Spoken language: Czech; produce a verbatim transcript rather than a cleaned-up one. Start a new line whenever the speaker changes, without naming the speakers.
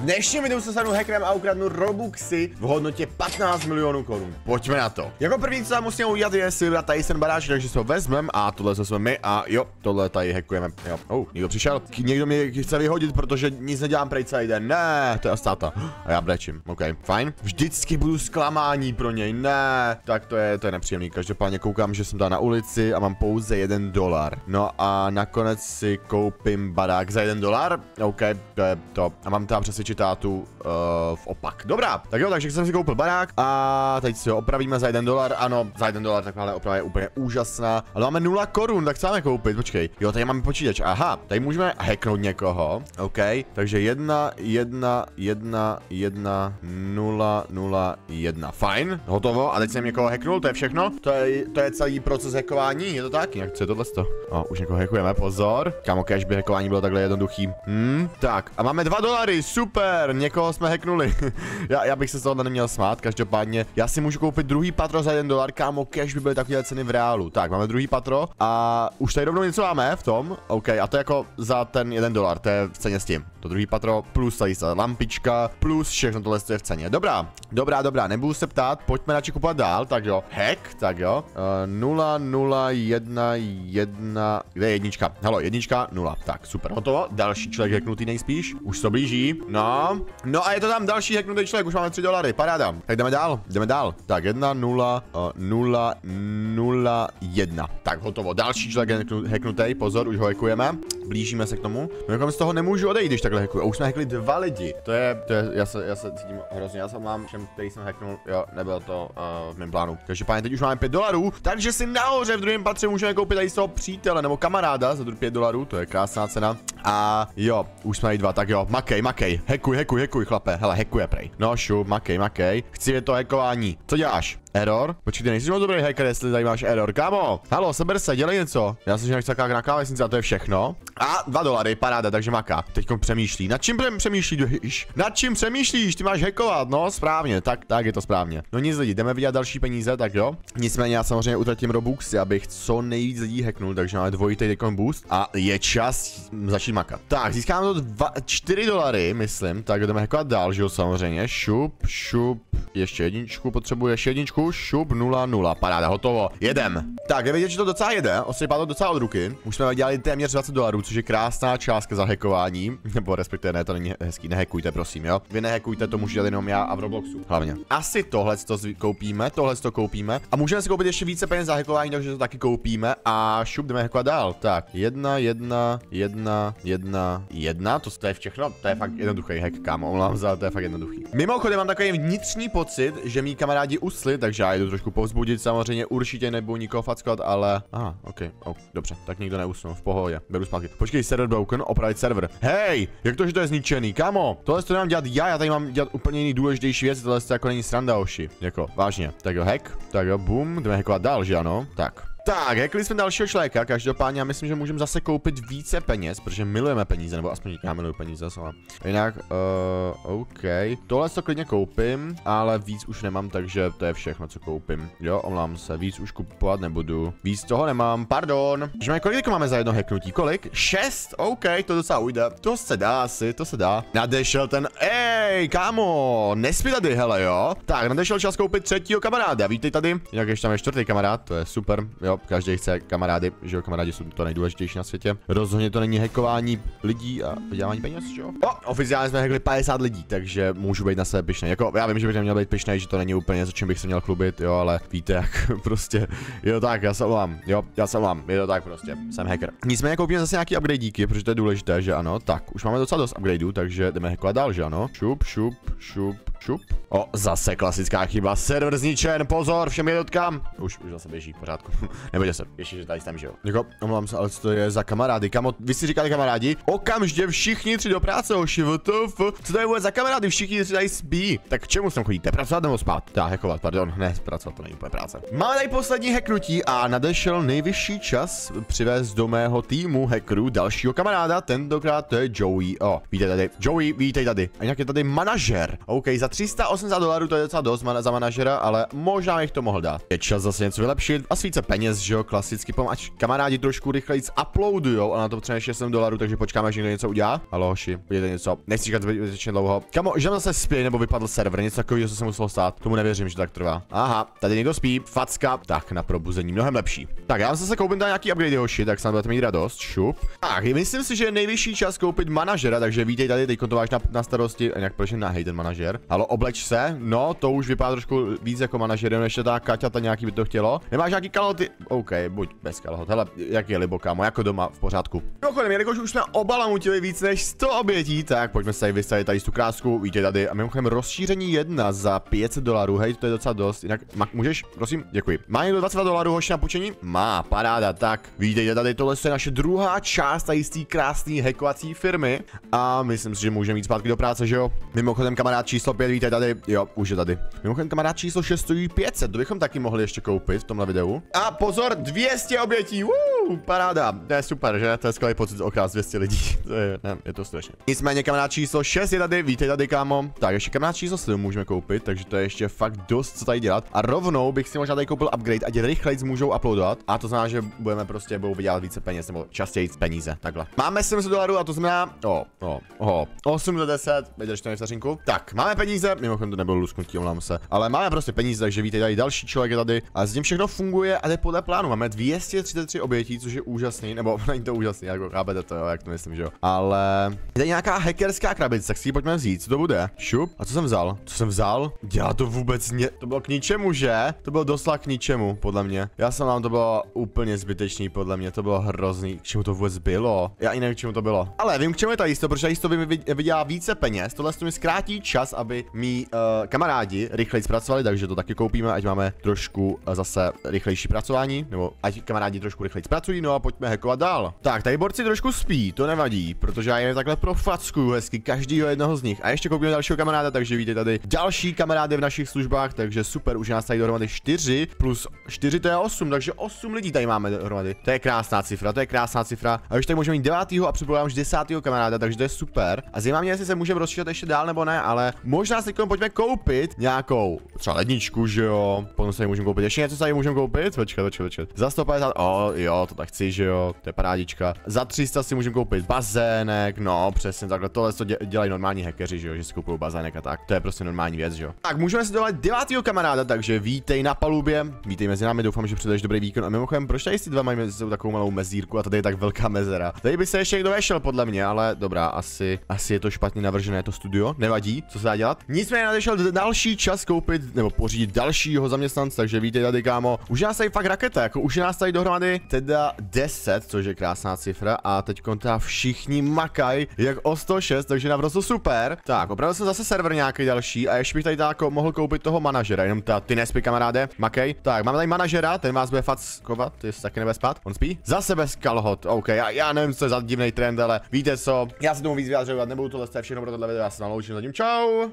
dnešním videu se stanu hackerem a ukradnu Robuxy v hodnotě patnáct milionů korun. Pojďme na to. Jako první, co musíme udělat, je si vybrat tady ten baráč, takže si ho vezmeme a tohle jsme my a jo, tohle tady hackujeme. Jo, oh, někdo přišel. Někdo mě chce vyhodit, protože nic nedělám prej celý den. Ne, to je Astáta. A já brečím. OK, fajn. Vždycky budu zklamání pro něj. Ne, tak to je, to je nepříjemný. Každopádně koukám, že jsem tady na ulici a mám pouze jeden dolar. No a nakonec si koupím barák za jeden dolar. OK, to je to. A mám tam přesvědčit tátu uh, v opak. Dobrá, tak jo, takže jsem si koupil barák a teď si ho opravíme za jeden dolar. Ano, za jeden dolar takhle oprava je úplně úžasná. Ale máme nula korun, tak co máme koupit? Počkej. Jo, tady máme počítač. Aha, tady můžeme hacknout někoho. OK, takže jedna, jedna, jedna, jedna, nula, nula, jedna. Fajn, hotovo. A teď jsem někoho hacknul, to je všechno. To je, to je celý proces hackování, je to tak? Jak co je tohle? O, už někoho hackujeme, pozor. Kámo, kež by hackování bylo takhle jednoduchý. Hm, tak, a máme dva dolary, super, někoho jsme hacknuli. já, já bych se z toho neměl smát, každopádně. Já si můžu koupit druhý patro za jeden dolar, kámo, kež by byly takové ceny v reálu. Tak, máme druhý patro a už tady rovnou něco máme v tom. OK, a to jako za ten jeden dolar, to je v ceně s tím. To druhý patro plus tady ta lampička plus všechno tohle je v ceně. Dobrá, dobrá, dobrá, nebudu se ptát, pojďme radši kupovat dál, tak jo. Hack, tak jo. Uh, nula, nula, jedna, jedna, kde je jednička? Halo, jednička, nula. Tak, super. Hotovo, další člověk hacknutý nejspíš. Už to blíží. No. No a je to tam další hacknutý člověk, už máme tři dolary, paráda. Tak jdeme dál, jdeme dál. Tak, jedna, nula, uh, nula, nula, jedna. Tak, hotovo. Další člověk hacknutý, pozor, už ho hackujeme. Blížíme se k tomu. No jako z toho nemůžu odejít, když takhle hackuju. A už jsme hackli dva lidi. To je, to je, já se, já se cítím hrozně. Já jsem mám všem, který jsem hacknul, jo, nebylo to uh, v mém plánu. Takže páně, teď už máme pět dolarů, takže si nahoře v druhém patře můžeme koupit tady z toho přítele nebo kamaráda za pět dolarů, to je krásná cena. A jo, už jsme tady dva, tak jo, makej, makej, hackuj, hackuj, hackuj, chlape, hele, hackuje prej. No šup, makej, makej, chci je to hackování. Co děláš? Error? Počkej, nejsi moc dobrý hacker, jestli tady máš error. Kámo, halo, seber se, dělej něco. Já si že nechci na klávesnici a to je všechno. A dva dolary, paráda, takže maká. Teďkom přemýšlí. Nad čím přemýšlíš? Nad čím přemýšlíš? Ty máš hackovat, no, správně, tak, tak je to správně. No nic lidi, jdeme vidět další peníze, tak jo. Nicméně já samozřejmě utratím Robuxy, abych co nejvíc lidí hacknul, takže máme dvojitý teďkom boost a je čas začít makat. Tak, získáme to dva, čtyři dolary, myslím, tak jdeme hackovat dál, že jo, samozřejmě. Šup, šup, ještě jedničku, potřebuješ jedničku. Šup, nula, nula, paráda, hotovo, jedem. Tak, je vidět, že to docela jede, osypá to docela od ruky. Už jsme dělali téměř dvacet dolarů, což je krásná částka za hackování. Nebo respektive ne, to není hezký, nehackujte, prosím, jo. Vy nehackujte, to můžu dělat jenom já a v Robloxu, hlavně. Asi tohle to koupíme, tohle to koupíme. A můžeme si koupit ještě více peněz za hackování, takže to taky koupíme. A šup, jdeme hackovat dál. Tak, jedna, jedna, jedna, jedna, jedna, to, to je všechno, to je fakt jednoduchý hack, kámo, omlouvám za, to je fakt jednoduchý. Mimochodem mám takový vnitřní pocit, že mý kamarádi usli, takže já jdu trošku povzbudit, samozřejmě určitě nebudu nikoho fackovat, ale... Aha, ok, oh, dobře, tak nikdo neusnul, v pohodě, beru zpátky. Počkej, server broken, opravit server. Hej, jak to, že to je zničený, kámo? Tohle to nemám dělat já, já tady mám dělat úplně jiný důležitější věc, tohle to jako není sranda, oši. Jako, vážně. Tak jo, hack, tak jo, boom, jdeme hackovat dál, že ano? Tak. Tak, hackli jsme dalšího člověka, každopádně já myslím, že můžeme zase koupit více peněz, protože milujeme peníze, nebo aspoň já miluji peníze, ale jinak, uh, OK, tohle to klidně koupím, ale víc už nemám, takže to je všechno, co koupím, jo, omlám se, víc už kupovat nebudu, víc toho nemám, pardon, že máme, kolik máme za jedno hacknutí, kolik? Šest, OK, to docela ujde, to se dá asi, to se dá, nadešel ten, ej, kámo, nespí tady, hele, jo, tak, nadešel čas koupit třetího kamaráda, vítej tady, jinak ještě tam je čtvrtý kamarád, to je super, jo. Každý chce kamarády, že jo, kamarádi jsou to nejdůležitější na světě. Rozhodně to není hackování lidí a vydělávání peněz, že jo? O, oficiálně jsme hackli padesát lidí, takže můžu být na sebe pyšnej. Jako, já vím, že bych neměl být pyšnej, že to není úplně, za čím bych se měl chlubit, jo, ale víte, jak prostě, je to tak, já se omlám, jo, já se omlám, je to tak prostě, jsem hacker. Nicméně koupíme zase nějaký upgradíky, protože to je důležité, že ano, tak, už máme docela dost upgradeů, takže jdeme hackovat dál, že ano? Šup, šup, šup, šup. O, zase klasická chyba, server zničen, pozor, všem jednotkám. Už, už zase běží, v pořádku. Nebojte se, ještě, že tady jsem, že jo. Jako, omlouvám se, ale co to je za kamarády? Kamo, vy si říkáte kamarádi? Okamžitě všichni tři do práce, hoši, W T F. Co to je vůbec za kamarády? Všichni tři tady spí. Tak k čemu sem chodíte? Pracovat nebo spát? Tak, hackovat, pardon, ne, pracovat, to není úplně práce. Máme tady poslední hacknutí a nadešel nejvyšší čas přivést do mého týmu hackerů dalšího kamaráda, tentokrát to je Joey. O, vítej tady. Joey, vítej tady. A jinak je tady manažer. OK, za tři sta osmdesát dolarů, to je docela dost za manažera, ale možná bych to mohl dát. Je čas zase něco vylepšit. Asi více peněz, že jo, klasicky, ať kamarádi trošku rychleji uploadujou, a na to potřebujeme ještě sedm dolarů, takže počkáme, až někdo něco udělá. Halo, hoši, budete něco. Nechci čekat zbytečně dlouho. Kamo, že zase spí, nebo vypadl server, něco takového, co se muselo stát. Tomu nevěřím, že tak trvá. Aha, tady někdo spí, facka, tak na probuzení, mnohem lepší. Tak já zase koupím tam nějaký upgrade, hoši, tak snad budete mít radost. Šup. Tak, myslím si, že je nejvyšší čas koupit manažera, takže vítej tady, teď to máš na, na starosti, a nějak proč nahej ten manažer. Halo, obleč se, no, to už vypadá trošku víc jako manažer, než ta Kaťa, ta nějaký by to chtělo. Nemáš nějaký kalhoty? OK, buď bez kalhot. Hele, jak je libo, kámo, jako doma, v pořádku. Mimochodem, jelikož už jsme obalamutili víc než sto obětí, tak pojďme se vystavit tady tu krásku, víte tady. A mimochodem rozšíření jedna za pět set dolarů, hej, to je docela dost. Jinak, můžeš, prosím, děkuji. Má někdo dvacet dva dolarů hoši na půjčení? Má, paráda, tak. Víte tady, tohle je naše druhá část tady z té krásné hackovací firmy. A myslím si, že můžeme jít zpátky do práce, že jo? Mimochodem, kamarád číslo pět, víte tady, jo, už je tady. Mimochodem, kamarád číslo šest stojí pět set, to bychom taky mohli ještě koupit v tomhle videu. A pozor, dvě stě obětí, Woo, paráda, to je super, že? To je skvělý pocit okrást dvě stě lidí, to je, ne, je to strašně. Nicméně kamarád číslo šest je tady, víte tady, kámo. Tak ještě kamarád číslo sedm můžeme koupit, takže to je ještě fakt dost co tady dělat. A rovnou bych si možná tady koupil upgrade, ať rychleji můžou uploadovat. A to znamená, že budeme prostě budou vydělat více peněz, nebo častěji peníze, takhle. Máme sedm set dolarů a to znamená, o, o, o, osm do deset, vydrž to vteřinku. Tak, máme peníze, mimochodem to nebylo lusknutí, omlám se, ale máme prostě peníze, takže víte tady další člověk je tady a s tím všechno funguje a jde podle plánu. Máme dvě stě třicet tři obětí, což je úžasný, nebo není to úžasný, jako chápete to, jo, jak to myslím, že jo. Ale je tady nějaká hackerská krabice, tak si ji pojďme vzít, co to bude? Šup, a co jsem vzal? Co jsem vzal? Dělá to vůbec ne... To bylo k ničemu, že? To bylo doslova k ničemu, podle mě. Já jsem vám to bylo úplně zbytečný, podle mě, to bylo hrozný. K čemu to vůbec bylo? Já i nevím, k čemu to bylo. Ale vím, k čemu je to jisto, protože jisto mi vydělá více peněz. Tohle mi zkrátí čas, aby mý uh, kamarádi rychleji zpracovali, takže to taky koupíme, ať máme trošku uh, zase rychlejší pracování, nebo ať kamarádi trošku rychleji zpracují, no a pojďme hackovat dál. Tak, tady borci trošku spí, to nevadí, protože já je takhle profackuju hezky každýho jednoho z nich. A ještě koupíme dalšího kamaráda, takže víte tady další kamarády v našich službách, takže super, už nás tady dohromady čtyři plus čtyři to je osm, takže osm lidí tady máme dohromady. To je krásná cifra, to je krásná cifra. A už tady můžeme mít devátého a připravujeme už desátého kamaráda, takže to je super. A zajímá mě, jestli se můžeme rozšířit ještě dál nebo ne, ale možná si pojďme koupit nějakou třeba ledničku, že jo. Potom se můžeme koupit ještě něco, co tady můžeme koupit. Počkat, počkat, počkat. Za sto padesát, o jo, to tak chci, že jo. To je parádička. Za tři sta si můžeme koupit bazének, no přesně takhle. Tohle to dělají normální hackeři, že jo, že si kupují bazének a tak. To je prostě normální věc, že jo. Tak můžeme si dovolit devátého kamaráda, takže vítej na palubě. Vítej mezi námi, doufám, že předeš dobrý výkon. A mimochodem, proč tady si dva mají mezi takovou malou mezírku a tady je tak velká mezera. Tady by se ještě někdo vešel podle mě, ale dobrá, asi asi je to špatně navržené to studio. Nevadí, co se dá dělat. Nicméně nadešel další čas koupit nebo pořídit dalšího zaměstnance, takže vítej tady, kámo. Už je nás tady fakt raketa, jako už je nás tady dohromady teda deset, což je krásná cifra a teď teda všichni makají jak o sto šest, takže naprosto super. Tak, opravdu jsem zase server nějaký další a ještě bych tady jako mohl koupit toho manažera, jenom ta, ty nespí, kamaráde, makej. Tak, máme tady manažera, ten vás bude fackovat, ty taky nebude spát, on spí. Zase bez kalhot, OK, já, já nevím, co je za divný trend, ale víte co, já se tomu víc vyjádřovat nebudu, tohle je všechno pro tohle video, já se naloučím zatím, čau.